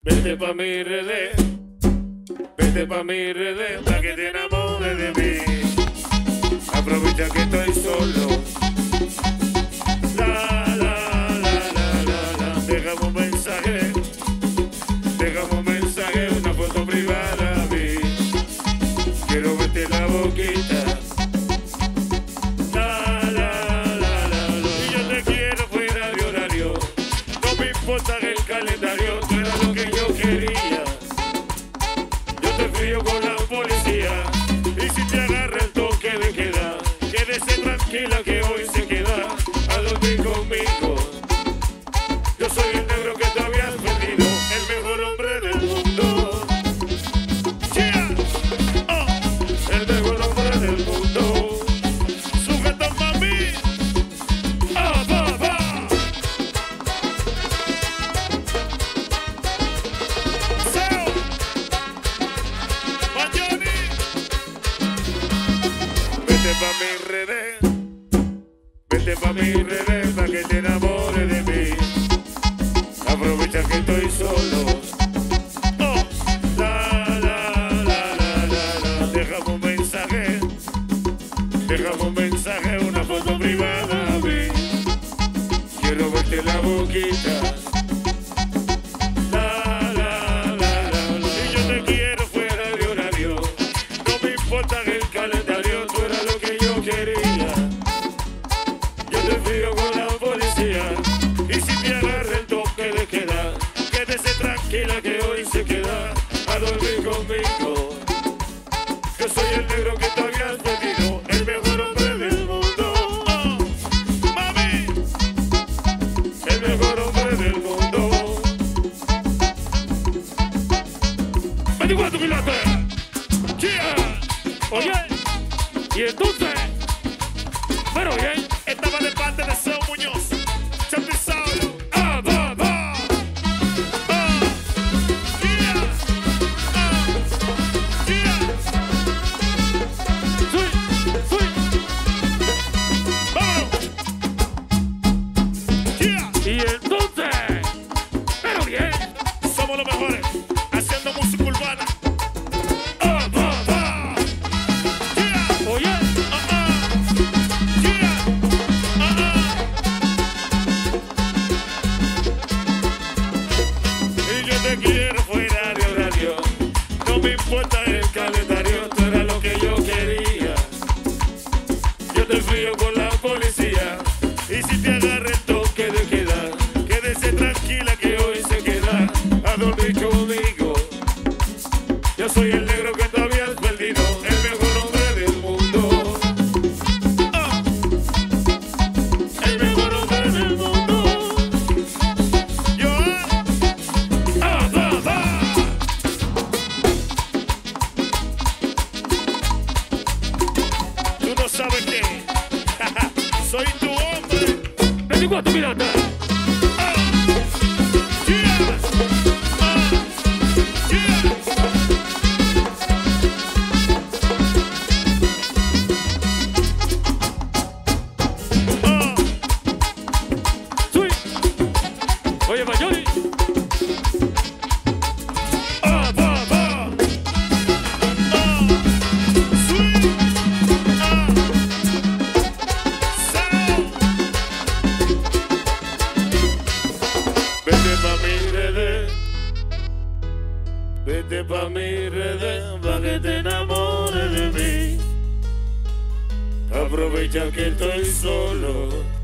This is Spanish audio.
Vete pa' mi redé, vete pa' mi redé, pa' que te enamores de mí. Aprovecha que estoy solo. Déjame un mensaje, una foto privada a mí. Quiero verte la boquita. Y yo te quiero fuera de horario. No me importa el calendario, tú eras lo que yo quería. Yo te frío con la policía. Y si te agarra el toque de queda, quédese tranquila que hoy se queda a dormir conmigo. Yo soy el negro que te habías perdido, el mejor hombre del mundo. Yeah. Oh, el mejor hombre del mundo. Sujeta mami. Ah, va, va. Seo. Mayoni. Vete pa' mi redé. Vete pa' mi redé, pa' que te enamores de mí. Aprovecha que estoy solo. Oh, déjame un mensaje, una foto privada a mí. Quiero verte la boquita. Y yo te quiero fuera de horario. No me importa el calendario, tú eras lo que yo quería. Yo te fío con la policía. Y si te agarra el toque de queda, quédese tranquila que hoy se queda a dormir conmigo. Yo soy el negro que te habías perdido, el mejor hombre del mundo. Oh, mami, el mejor hombre del mundo. 24 pilotes. Yeah. Oye, y entonces, pero bien, estaba de parte de Seo Muñoz. Y entonces, pero bien, somos los mejores haciendo música urbana. Yeah. Oye, yeah. Y yo te quiero fuera de horario. No me importa el calendario, tú eras lo que yo quería. Yo te frío con la policía. Y si te agarra el toque de queda, quédese tranquila que hoy se queda a dormir conmigo. Yo soy el negro que tú habías perdido, el mejor hombre del mundo. Oh, el mejor hombre del mundo. Yo, Tú no sabes qué. Soy tu hombre. 24 piratas. Oye, Mayoni. Vete pa' mi redé, pa' que te enamores de mí. Aprovecha que estoy solo.